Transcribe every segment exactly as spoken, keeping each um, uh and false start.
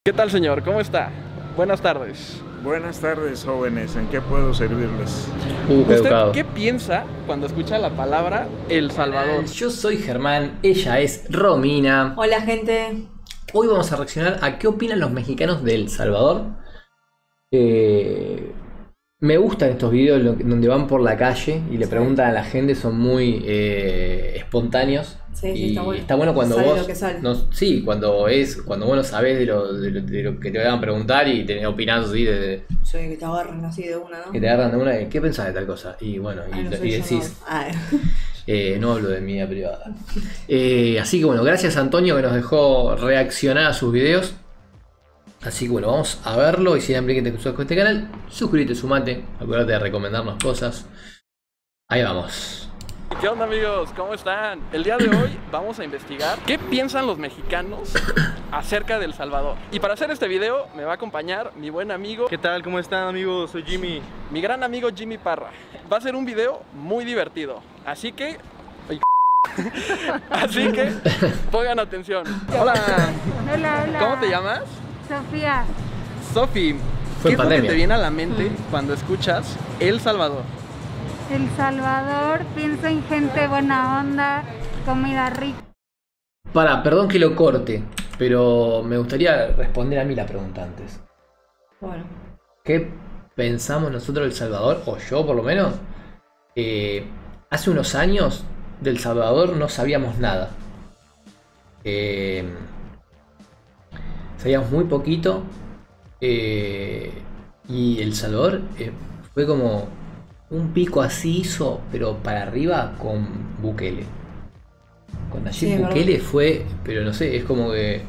¿Qué tal, señor? ¿Cómo está? Buenas tardes. Buenas tardes, jóvenes. ¿En qué puedo servirles? Uh, qué ¿Usted educado. qué piensa cuando escucha la palabra El Salvador? Yo soy Germán, ella es Romina. Hola, gente. Hoy vamos a reaccionar a qué opinan los mexicanos de El Salvador. Eh, me gustan estos videos lo- donde van por la calle y le preguntan a la gente, son muy eh, espontáneos. Sí, sí, y está bueno. está bueno cuando Sale vos lo que sale. no- sí, cuando es cuando vos no sabés de lo, de lo- de lo que te van a preguntar y te opinás así de, de- Sí, que te agarran así de una, ¿no? que te agarran de una de, ¿qué pensás de tal cosa? Y bueno, y, Ay, no y soy yo, decís, no. Ay. Eh, no hablo de mi vida privada. Eh, así que bueno, gracias a Antonio que nos dejó reaccionar a sus videos. Así que bueno, vamos a verlo. Y si eres que te suscribes con este canal, suscríbete, sumate. Acuérdate de recomendarnos cosas. Ahí vamos. ¿Qué onda, amigos? ¿Cómo están? El día de hoy vamos a investigar qué piensan los mexicanos acerca de El Salvador. Y para hacer este video me va a acompañar mi buen amigo, ¿Qué tal? ¿Cómo están, amigos? Soy Jimmy. mi gran amigo Jimmy Parra. Va a ser un video muy divertido. Así que... Ay, Así que pongan atención. Hola, Hola, hola. ¿cómo te llamas? Sofía. Sofi. Fue ¿Qué es en lo que pandemia. te viene a la mente cuando escuchas El Salvador? El Salvador, pienso en gente buena onda, comida rica. Para, perdón que lo corte, pero me gustaría responder a mí la pregunta antes. Bueno, ¿Qué pensamos nosotros del Salvador? O yo por lo menos. Eh, hace unos años del Salvador no sabíamos nada. Eh, sabíamos muy poquito. eh, y El Salvador eh, fue como un pico así hizo, pero para arriba con Bukele. Con Nayib Sí, es Bukele verdad. fue, pero no sé, es como que...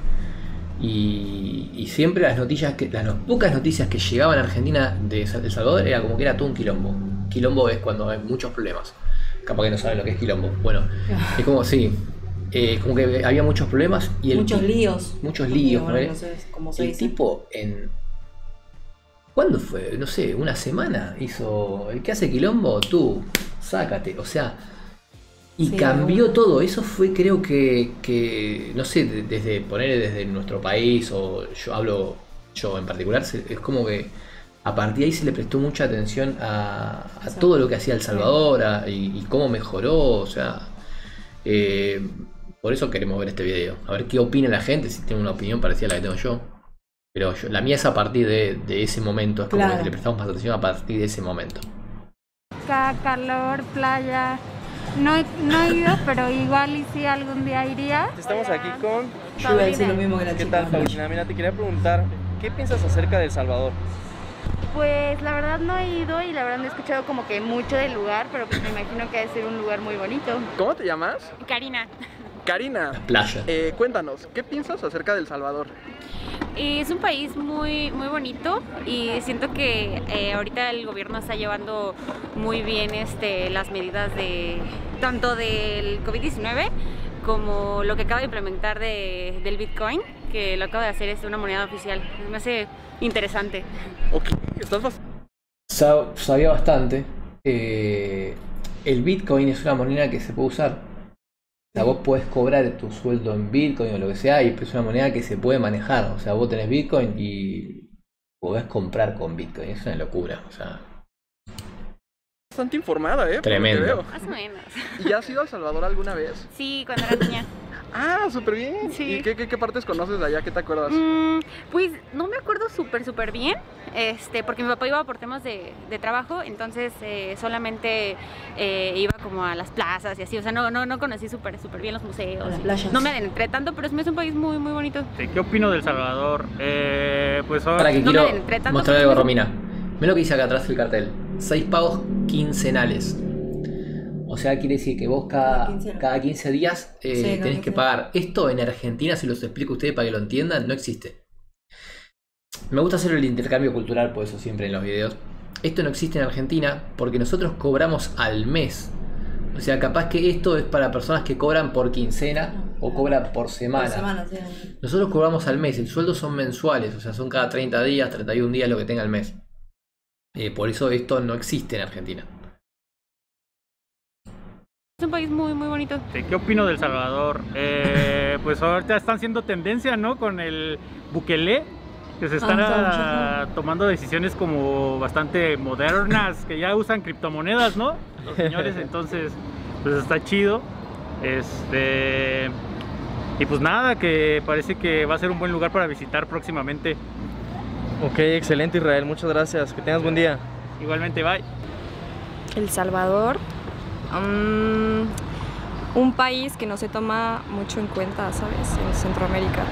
Y, y siempre las noticias, que las no- pocas noticias que llegaban a Argentina de Sa- El Salvador era como que era todo un quilombo. Quilombo es cuando hay muchos problemas. Capaz que no saben lo que es quilombo. Bueno, es como, sí, eh, como que había muchos problemas y el muchos ti- líos. Muchos líos, Bueno, ¿no? no sé cómo se El dice. tipo en... ¿Cuándo fue? No sé, una semana hizo... El que hace quilombo, tú, sácate. O sea... Y Sí, cambió bueno. todo. Eso fue, creo que, que no sé, de- desde poner desde nuestro país, o yo hablo yo en particular, se- es como que a partir de ahí se le prestó mucha atención a, a Exacto. todo lo que hacía El Salvador a- y, y cómo mejoró. O sea, eh, por eso queremos ver este video. A ver qué opina la gente, si tiene una opinión parecida a la que tengo yo. Pero yo- la mía es a partir de, de ese momento. Es como Claro. que le prestamos más atención a partir de ese momento. Calor, playa. No he, no he ido, pero igual y si algún día iría. Estamos Hola. aquí con... Yo iba a decir lo mismo que la ¿Qué chica. tal, Paulina? Mira, te quería preguntar, ¿qué piensas acerca de El Salvador? Pues la verdad no he ido y la verdad no he escuchado como que mucho del lugar, pero pues me imagino que debe ser un lugar muy bonito. ¿Cómo te llamas? Karina. Karina. Playa. Eh, cuéntanos, ¿qué piensas acerca del Salvador? Es un país muy, muy bonito y siento que eh, ahorita el gobierno está llevando muy bien este, las medidas de tanto del COVID diecinueve como lo que acaba de implementar de, del Bitcoin, que lo acaba de hacer es una moneda oficial. Me hace interesante. Ok, estás bastante... Sa- sabía bastante. Eh, el Bitcoin es una moneda que se puede usar. O sea, vos podés cobrar tu sueldo en Bitcoin o lo que sea, y es una moneda que se puede manejar. O sea, vos tenés Bitcoin y podés comprar con Bitcoin. Es una locura. O sea, informada, ¿eh? Por lo que Tremendo. veo. Más o menos. ¿Y has ido a El Salvador alguna vez? Sí, cuando era niña. Ah, súper bien. Sí. ¿Y qué, qué, qué partes conoces de allá? ¿Qué te acuerdas? Mm, pues no me acuerdo súper súper bien, este, porque mi papá iba por temas de, de trabajo, entonces eh, solamente eh, iba como a las plazas y así, o sea, no, no, no conocí súper súper bien los museos. A las y playas. No me adentré tanto, pero es es un país muy muy bonito. ¿Qué opino del Salvador? Eh, pues ahora... para que No me quiero adentré tanto, mostrar pero algo, me- Romina. Mira lo que dice acá atrás el cartel. Seis pagos quincenales. O sea, quiere decir que vos cada, Cada quincena. cada quince días eh, Sí, cada tenés que quincena. pagar. Esto en Argentina, si los explico a ustedes para que lo entiendan, no existe. Me gusta hacer el intercambio cultural, por eso siempre en los videos. Esto no existe en Argentina porque nosotros cobramos al mes. O sea, capaz que esto es para personas que cobran por quincena o cobran por semana. Por semana, sí. Nosotros cobramos al mes, el sueldo son mensuales, o sea, son cada treinta días, treinta y un días lo que tenga el mes. Eh, por eso esto no existe en Argentina. Es un país muy muy bonito. ¿Qué opino del Salvador? Eh, pues ahorita están siendo tendencia, ¿no? Con el Bukele. que se están Ah, ah, tomando decisiones como bastante modernas, que ya usan criptomonedas, ¿no? Los señores, entonces, pues está chido. Este... Y pues nada, que parece que va a ser un buen lugar para visitar próximamente. Ok, excelente Israel, muchas gracias. Que tengas buen día. Igualmente, bye. El Salvador, um, un país que no se toma mucho en cuenta, ¿sabes? En Centroamérica.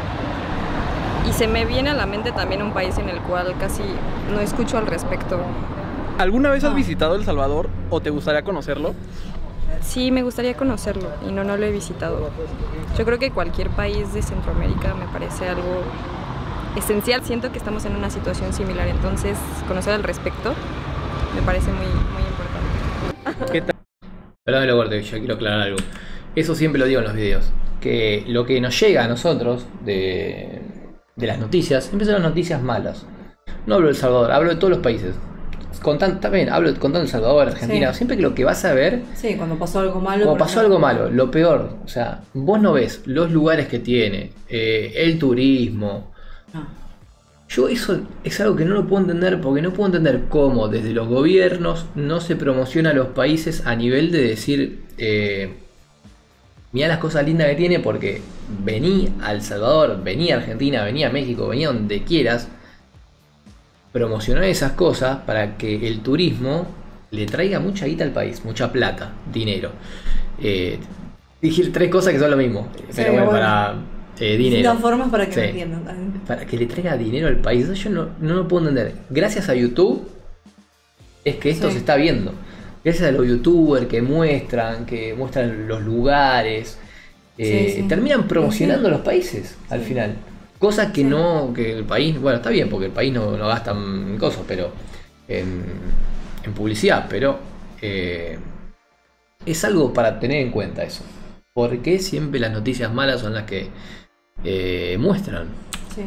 Y se me viene a la mente también un país en el cual casi no escucho al respecto. ¿Alguna vez has Ah. visitado El Salvador o te gustaría conocerlo? Sí, me gustaría conocerlo y no, no lo he visitado. Yo creo que cualquier país de Centroamérica me parece algo esencial. Siento que estamos en una situación similar, entonces conocer al respecto me parece muy, muy importante. ¿Qué tal? Perdón, lo corte, yo quiero aclarar algo. Eso siempre lo digo en los videos. Que lo que nos llega a nosotros de, de las noticias, siempre son las noticias malas. No hablo de El Salvador, hablo de todos los países. Contando, también hablo contando El Salvador, Argentina. Sí. Siempre que lo que vas a ver, Sí, cuando pasó algo malo. como por pasó ejemplo. algo malo, lo peor. O sea, vos no ves los lugares que tiene, eh, el turismo. No. Yo eso es algo que no lo puedo entender, porque no puedo entender cómo desde los gobiernos no se promociona a los países a nivel de decir, eh, mirá las cosas lindas que tiene, porque vení a El Salvador, vení a Argentina, vení a México, vení a donde quieras, promocionar esas cosas para que el turismo le traiga mucha guita al país, mucha plata, dinero. Eh, dije tres cosas que son lo mismo, Sí, pero bueno, bueno. para eh, dinero. Distintas formas para que Sí. me entiendan también. Para que le traiga dinero al país. Eso yo no, no lo puedo entender. Gracias a YouTube es que esto Sí. se está viendo. Gracias a los youtubers que muestran, que muestran los lugares, eh, Sí, sí. terminan promocionando Sí. los países al Sí. final. Cosas que Sí. no, que el país, bueno, está bien porque el país no, no gasta en cosas, pero en, en publicidad, pero eh, es algo para tener en cuenta eso. Porque siempre las noticias malas son las que eh, muestran. Sí.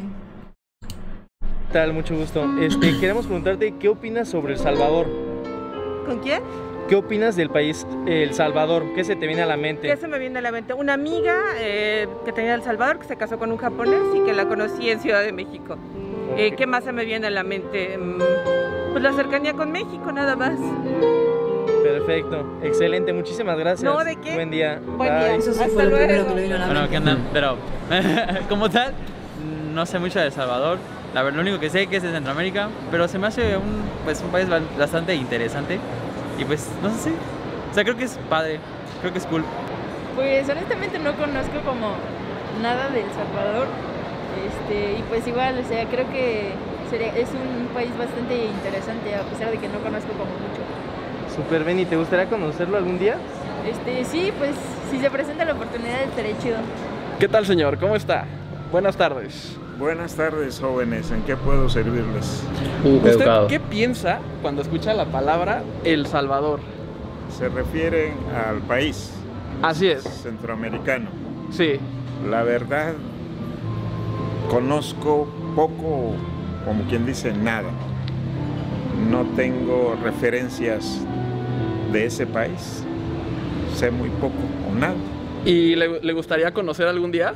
¿Qué tal? Mucho gusto. Este, queremos preguntarte qué opinas sobre El Salvador. ¿Con quién? ¿Qué opinas del país El Salvador? ¿Qué se te viene a la mente? ¿Qué se me viene a la mente? Una amiga eh, que tenía en El Salvador, que se casó con un japonés y que la conocí en Ciudad de México. Eh, Ok. ¿Qué más se me viene a la mente? Mm, Pues la cercanía con México, nada más. Perfecto, excelente, muchísimas gracias. No, ¿de qué? Buen día. Buen Bye. día. Eso sí Hasta fue lo luego. primero que le vino a la Bueno, mente. ¿qué onda? Pero como tal, no sé mucho de El Salvador. La verdad, lo único que sé es que es de Centroamérica, pero se me hace un, pues, un país ba- bastante interesante. Y pues, no sé, o sea, creo que es padre, creo que es cool. Pues honestamente no conozco como nada de El Salvador. Este, y pues igual, o sea, creo que sería, es un país bastante interesante a pesar de que no conozco como mucho. Super Benny, ¿te gustaría conocerlo algún día? Este, sí, pues si se presenta la oportunidad estaría chido. ¿Qué tal, señor? ¿Cómo está? Buenas tardes. Buenas tardes, jóvenes. ¿En qué puedo servirles? Uh, qué ¿Usted educado. qué piensa cuando escucha la palabra El Salvador? Se refieren al país Así es. centroamericano. Sí. La verdad, conozco poco, como quien dice, nada. No tengo referencias de ese país. Sé muy poco o nada. ¿Y le, le gustaría conocer algún día?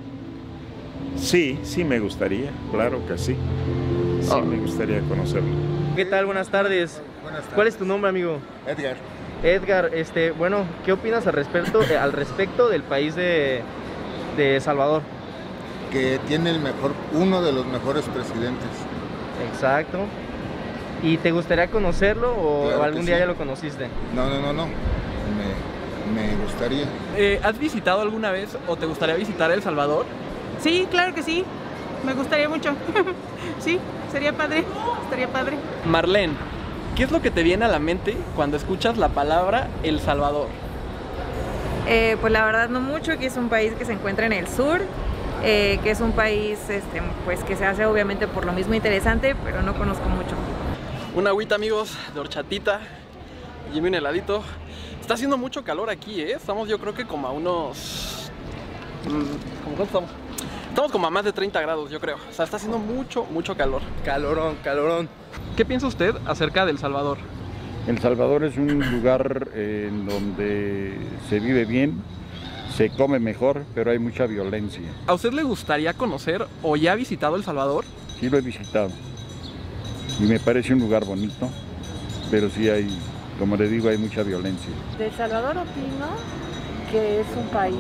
Sí, sí me gustaría, claro que sí. Sí Oh. me gustaría conocerlo. ¿Qué tal? Buenas tardes. Buenas tardes. ¿Cuál es tu nombre, amigo? Edgar. Edgar, este, bueno, ¿qué opinas al respecto, eh, al respecto del país de, de Salvador? Que tiene el mejor, uno de los mejores presidentes. Exacto. ¿Y te gustaría conocerlo o, Claro o que algún día sí. ya lo conociste? No, no, no, no. Me, me gustaría. Eh, ¿Has visitado alguna vez o te gustaría visitar El Salvador? Sí, claro que sí. Me gustaría mucho. Sí, sería padre. Estaría padre. Marlene, ¿qué es lo que te viene a la mente cuando escuchas la palabra El Salvador? Eh, pues la verdad no mucho, que es un país que se encuentra en el sur, eh, que es un país este, pues que se hace obviamente por lo mismo interesante, pero no conozco mucho. Una agüita, amigos, de horchatita y un heladito. Está haciendo mucho calor aquí, ¿eh? Estamos yo creo que como a unos... mm, ¿Cómo cuánto estamos? Estamos como a más de treinta grados, yo creo. O sea, está haciendo mucho, mucho calor. Calorón, calorón. ¿Qué piensa usted acerca de El Salvador? El Salvador es un lugar eh, en donde se vive bien, se come mejor, pero hay mucha violencia. ¿A usted le gustaría conocer o ya ha visitado El Salvador? sí lo he visitado. Y me parece un lugar bonito, pero sí hay, como le digo, hay mucha violencia. De El Salvador opino que es un país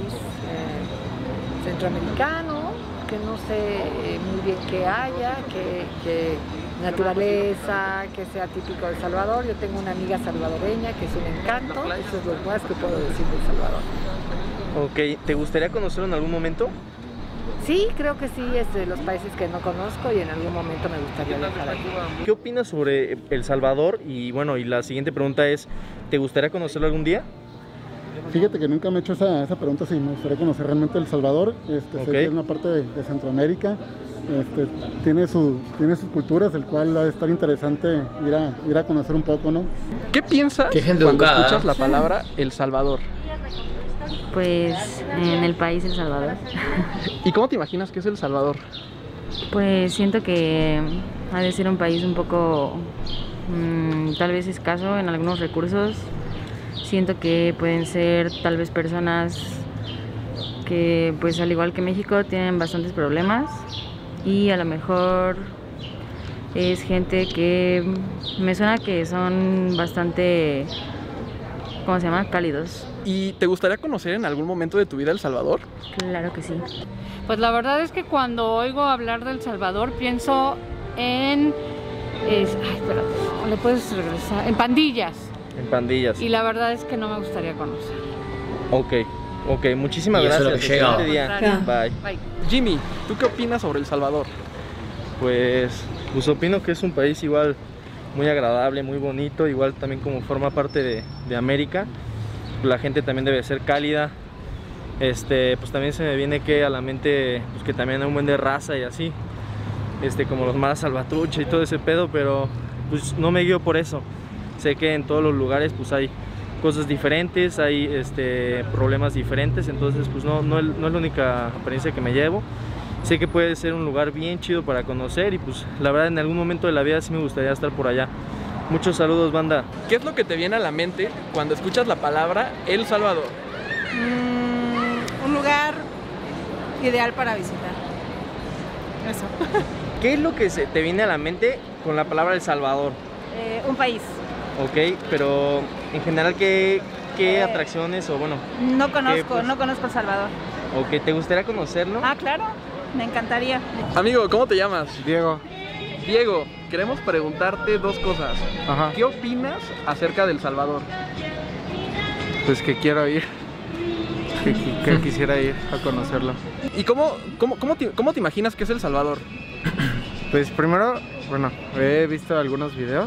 eh, centroamericano, que no sé eh, muy bien qué haya, que, que naturaleza, que sea típico de El Salvador. Yo tengo una amiga salvadoreña que es un encanto, eso es lo más que puedo decir de El Salvador. Ok, ¿te gustaría conocerlo en algún momento? Sí, creo que sí, es de los países que no conozco y en algún momento me gustaría viajar aquí. ¿Qué opinas sobre El Salvador? Y bueno, y la siguiente pregunta es, ¿te gustaría conocerlo algún día? Fíjate que nunca me he hecho esa, esa pregunta, si me gustaría conocer realmente El Salvador. Este, Ok. sé que es una parte de, de Centroamérica, este, tiene, su, tiene sus culturas, el cual va a estar interesante ir a, ir a conocer un poco, ¿no? ¿Qué piensas Qué gente cuando educada. escuchas la palabra El Salvador? Pues en el país El Salvador. ¿Y cómo te imaginas que es El Salvador? Pues siento que ha de ser un país un poco mmm, tal vez escaso en algunos recursos. Siento que pueden ser tal vez personas que pues al igual que México tienen bastantes problemas y a lo mejor es gente que me suena que son bastante, ¿cómo se llama? Cálidos. ¿Y te gustaría conocer en algún momento de tu vida El Salvador? Claro que sí. Pues la verdad es que cuando oigo hablar de El Salvador pienso en... Es, ay, espérate, no, le puedes regresar. En pandillas. En pandillas. Y la verdad es que no me gustaría conocer. Ok, ok, muchísimas Y eso es lo gracias. que llega. Excelente día. Bye. Bye. Jimmy, ¿tú qué opinas sobre El Salvador? Pues, pues opino que es un país igual muy agradable, muy bonito, igual también como forma parte de, de América. La gente también debe ser cálida. Este, pues también se me viene que a la mente pues que también hay un buen de raza y así. Este, como los maras salvatrucha y todo ese pedo, pero pues no me guío por eso. Sé que en todos los lugares pues hay cosas diferentes, hay este, problemas diferentes, entonces pues no, no, no es la única experiencia que me llevo. Sé que puede ser un lugar bien chido para conocer y pues la verdad en algún momento de la vida sí me gustaría estar por allá. Muchos saludos, banda. ¿Qué es lo que te viene a la mente cuando escuchas la palabra El Salvador? Mm, un lugar ideal para visitar. Eso. ¿Qué es lo que se te viene a la mente con la palabra El Salvador? Eh, un país. Ok, pero en general, ¿qué, qué Eh, atracciones o bueno? No qué, conozco, pues, no conozco El Salvador. Ok, ¿te gustaría conocerlo? Ah, claro, me encantaría. Amigo, ¿cómo te llamas? Diego. Diego, queremos preguntarte dos cosas. Ajá. ¿Qué opinas acerca de El Salvador? Pues que quiero ir, que, que quisiera ir a conocerlo. ¿Y cómo, cómo, cómo, te, cómo te imaginas que es El Salvador? Pues primero, bueno, he visto algunos videos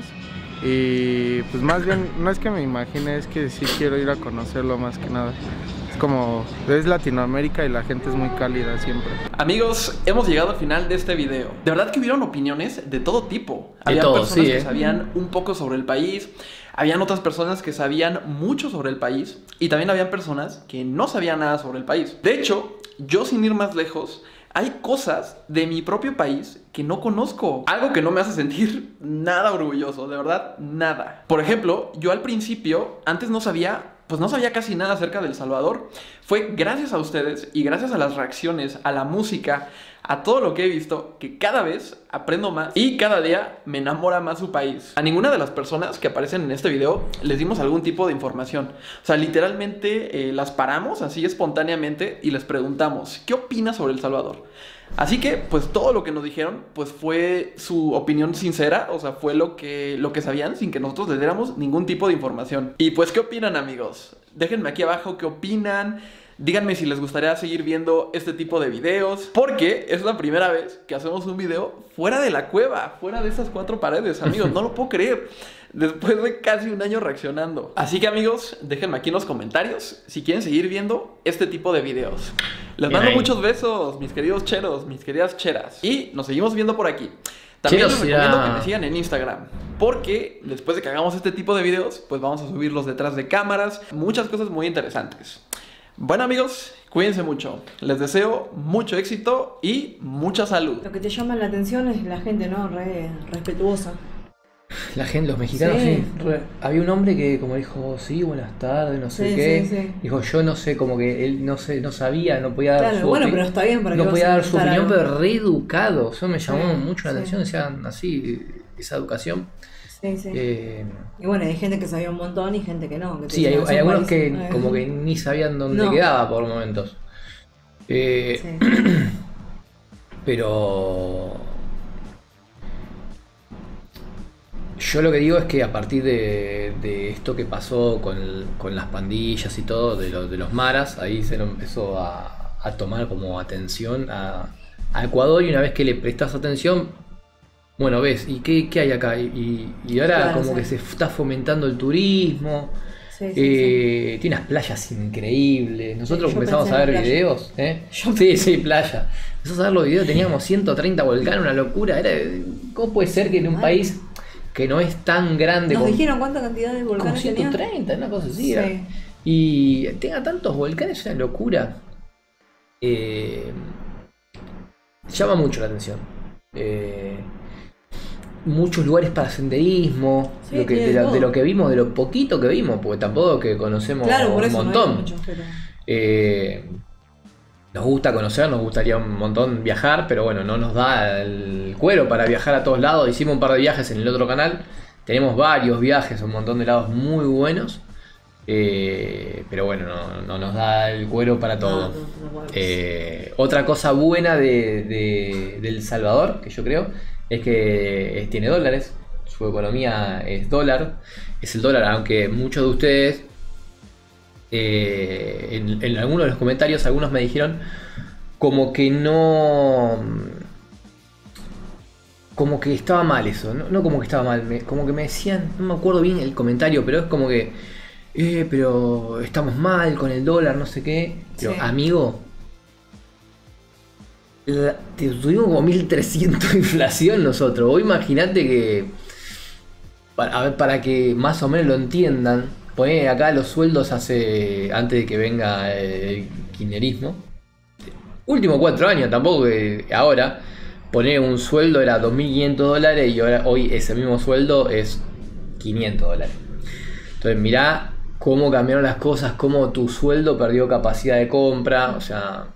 y pues más bien, no es que me imagine, es que sí quiero ir a conocerlo más que nada. Es como, es Latinoamérica y la gente es muy cálida siempre. Amigos, hemos llegado al final de este video. De verdad que hubieron opiniones de todo tipo. De Había todo, personas sí, que ¿eh? sabían un poco sobre el país, habían otras personas que sabían mucho sobre el país y también habían personas que no sabían nada sobre el país. De hecho, yo sin ir más lejos, hay cosas de mi propio país que no conozco. Algo que no me hace sentir nada orgulloso, de verdad, nada. Por ejemplo, yo al principio, antes no sabía, pues no sabía casi nada acerca de El Salvador. Fue gracias a ustedes y gracias a las reacciones, a la música, a todo lo que he visto, que cada vez aprendo más y cada día me enamora más su país. A ninguna de las personas que aparecen en este video les dimos algún tipo de información. O sea, literalmente eh, las paramos así espontáneamente y les preguntamos, ¿qué opinas sobre El Salvador? Así que, pues todo lo que nos dijeron, pues fue su opinión sincera, o sea, fue lo que, lo que sabían sin que nosotros les diéramos ningún tipo de información. Y pues, ¿qué opinan, amigos? Déjenme aquí abajo qué opinan. Díganme si les gustaría seguir viendo este tipo de videos, porque es la primera vez que hacemos un video fuera de la cueva, fuera de esas cuatro paredes, amigos, no lo puedo creer, después de casi un año reaccionando. Así que, amigos, déjenme aquí en los comentarios si quieren seguir viendo este tipo de videos. Les mando muchos besos, mis queridos cheros, mis queridas cheras, y nos seguimos viendo por aquí. También les recomiendo que me sigan en Instagram, porque después de que hagamos este tipo de videos, pues vamos a subirlos detrás de cámaras, muchas cosas muy interesantes. Bueno, amigos, cuídense mucho. Les deseo mucho éxito y mucha salud. Lo que te llama la atención es la gente, ¿no? Re respetuosa. La gente, los mexicanos, Sí. sí. Re- Había un hombre que como dijo, sí, buenas tardes, no sé Sí, qué. sí, sí. Dijo, yo no sé, como que él no sé, no sabía, no podía dar Claro, su bueno, opi- pero está bien, ¿para qué no vas podía a dar su inventar opinión, algo? pero re educado. Eso me llamó Sí, mucho la sí. atención, decían así, esa educación. Sí, sí. Eh, Y bueno, hay gente que sabía un montón y gente que no. Que te sí, hay, decía, "Es hay un algunos país". que Eh, como que ni sabían dónde No. quedaba por momentos. Eh, pero yo lo que digo es que a partir de, de esto que pasó con, el- con las pandillas y todo, de, lo- de los maras, ahí se lo empezó a, a tomar como atención a, a Ecuador, y una vez que le prestas atención, bueno, ves, ¿y qué, qué hay acá? Y, y ahora Claro, como sí. que se está fomentando el turismo. Sí, sí, eh, Tiene unas playas increíbles. Nosotros Yo empezamos pensé a en ver playa. videos. ¿eh? Sí, sí, playa. Empezamos a ver los videos, teníamos ciento treinta volcanes, una locura. Era, ¿cómo puede ser que en un Ay. país que no es tan grande ¿Nos como, dijeron cuánta cantidad de como volcanes ciento tenían? treinta, una cosa así? Sí. era? Y tenga tantos volcanes, es una locura. Eh, llama mucho la atención. Eh, muchos lugares para senderismo, Sí, lo que, tiene de, de lo, de todo. lo que vimos, de lo poquito que vimos, porque tampoco es que conocemos Claro, por un eso no montón. hay muchos, pero... Eh, nos gusta conocer, nos gustaría un montón viajar, pero bueno, no nos da el cuero para viajar a todos lados. Hicimos un par de viajes en el otro canal, tenemos varios viajes, un montón de lados muy buenos, eh, pero bueno, no, no nos da el cuero para todo. No, no, no podemos. Eh, otra cosa buena de, de, de El Salvador, que yo creo, es que es- tiene dólares, su economía es dólar, es el dólar, aunque muchos de ustedes, eh, en, en algunos de los comentarios, algunos me dijeron como que no... Como que estaba mal eso, no, no como que estaba mal, me- como que me decían, no me acuerdo bien el comentario, pero es como que, eh, pero estamos mal con el dólar, no sé qué. Pero Sí. amigo, la- te- tuvimos como mil trescientos de inflación nosotros. Vos imaginate que, para, a ver, para que más o menos lo entiendan, poner acá los sueldos hace antes de que venga el kirchnerismo. Últimos cuatro años, tampoco que ahora. Poner un sueldo era dos mil quinientos dólares y ahora hoy ese mismo sueldo es quinientos dólares. Entonces mirá cómo cambiaron las cosas, cómo tu sueldo perdió capacidad de compra. O sea,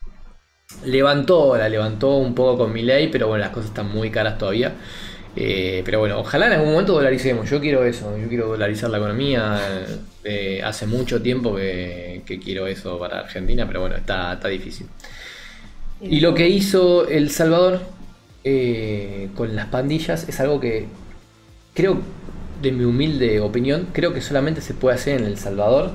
levantó, la levantó un poco con Milei, pero bueno, las cosas están muy caras todavía. Eh, pero bueno, ojalá en algún momento dolaricemos. Yo quiero eso, yo quiero dolarizar la economía. Eh, hace mucho tiempo que, que quiero eso para Argentina, pero bueno, está, está difícil. Y lo que hizo El Salvador eh, con las pandillas es algo que creo, de mi humilde opinión, creo que solamente se puede hacer en El Salvador.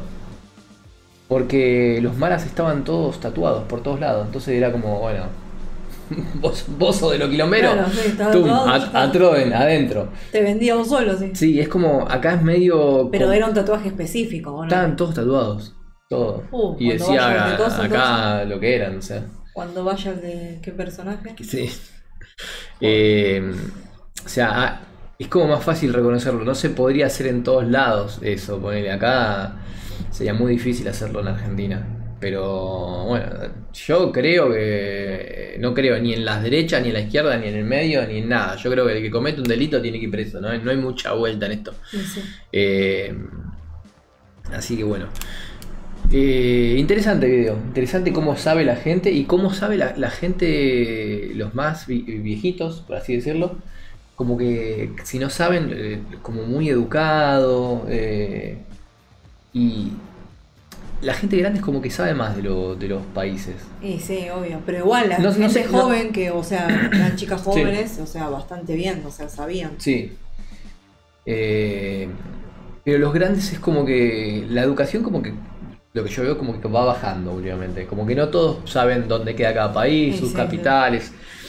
Porque los maras estaban todos tatuados por todos lados. Entonces era como, bueno, vos, vos sos de los quilomberos. Claro, sí, estaba Tum, tatuado, a- ya está. atroden, adentro. Te vendía vos solo, sí. Sí, es como, acá es medio... Pero como- era un tatuaje específico, ¿o no? Estaban todos tatuados. Todos. Uh, y cuando decía vayas de cosas, acá lo que eran, o sea. Cuando vayas de qué personaje. Sí. Eh, o sea, ah, es como más fácil reconocerlo. No se podría hacer en todos lados eso. Ponele acá. Sería muy difícil hacerlo en Argentina. Pero bueno, yo creo que no creo ni en las derechas, ni en la izquierda, ni en el medio, ni en nada. Yo creo que el que comete un delito tiene que ir preso. No hay, no hay mucha vuelta en esto. Sí, sí. Eh, así que bueno. Eh, interesante video, interesante cómo sabe la gente y cómo sabe la, la gente, los más vi- viejitos, por así decirlo, como que si no saben, eh, como muy educado, eh, y la gente grande es como que sabe más de, lo, de los países. Y sí, obvio. Pero igual, la No- no gente sé, no- joven, que, o sea, eran chicas jóvenes, o sea, bastante bien, o sea, sabían. Sí. Eh, pero los grandes es como que la educación como que lo que yo veo como que va bajando últimamente. Como que no todos saben dónde queda cada país, Sí, sus sí, capitales.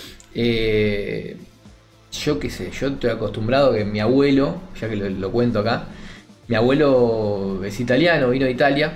Eh, yo qué sé, yo estoy acostumbrado que mi abuelo, ya que lo, lo cuento acá, mi abuelo es italiano, vino de Italia.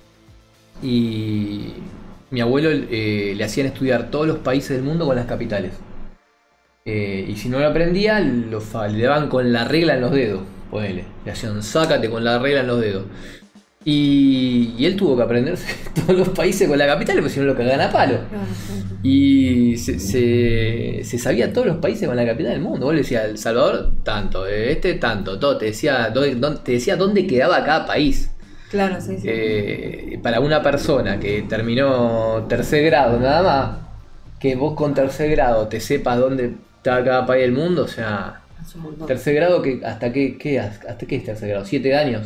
Y mi abuelo eh, le hacían estudiar todos los países del mundo con las capitales. Eh, y si no lo aprendía, lo fa- le daban con la regla en los dedos. Ponele. Le hacían sácate con la regla en los dedos. Y, y él tuvo que aprenderse todos los países con la capital, porque si no lo cagan a palo. Y se, se, se sabía todos los países con la capital del mundo. Vos le decías, El Salvador, tanto, este, tanto, todo. Te decía dónde, dónde- te decía dónde quedaba cada país. Claro, sí, sí. Eh, para una persona que terminó tercer grado nada más, que vos con tercer grado te sepas dónde está cada país del mundo, o sea, Es un montón. tercer grado, que ¿hasta qué, qué, hasta qué es tercer grado? ¿Siete años?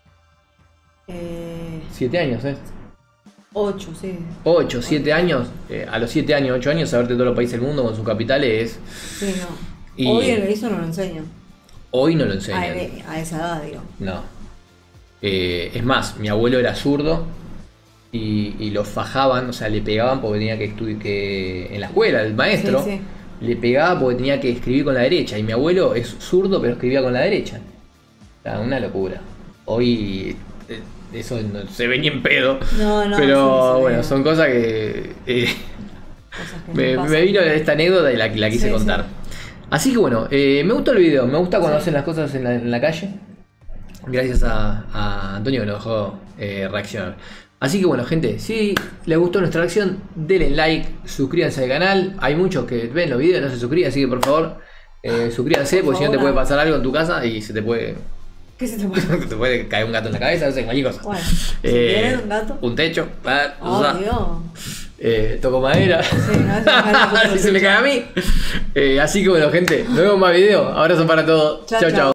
Eh, ¿Siete años, eh? ocho, sí. Ocho, siete años, eh, a los siete años, ocho años, saberte todos los países del mundo con sus capitales, Sí, no. Y- Hoy en eso no lo enseñan. hoy no lo A, enseñan. a esa edad, digo. No. Eh, es más, mi abuelo era zurdo y, y lo fajaban, o sea, le pegaban porque tenía que estudiar que en la escuela, el maestro Sí, sí. le pegaba porque tenía que escribir con la derecha. Y mi abuelo es zurdo pero escribía con la derecha. O sea, una locura. Hoy eh, eso no se ve ni en pedo. No, no, pero sí, se ve. bueno, son cosas que, eh, que me, no me pasan. vino esta anécdota y la, la quise Sí, contar. sí. Así que bueno, eh, me gustó el video, me gusta cuando Sí. hacen las cosas en la, en la calle. Gracias a, a Antonio que nos dejó eh, reaccionar. Así que bueno, gente, si les gustó nuestra reacción, denle like, suscríbanse al canal. Hay muchos que ven los videos y no se suscriben, así que por favor, eh, suscríbanse, Por porque si no te favor, puede pasar algo en tu casa y se te puede, ¿Qué se te puede? te puede caer un gato en la cabeza, no sé, cualquier cosa. Bueno, Eh, si quieren un gato. Un techo, ah, Oh, usa. Dios. Eh, toco madera. Sí, no, eso es si se me cae a mí. Eh, así que bueno, gente, nos vemos en más videos. Abrazo para todos. Chao, Chao, chao. chao.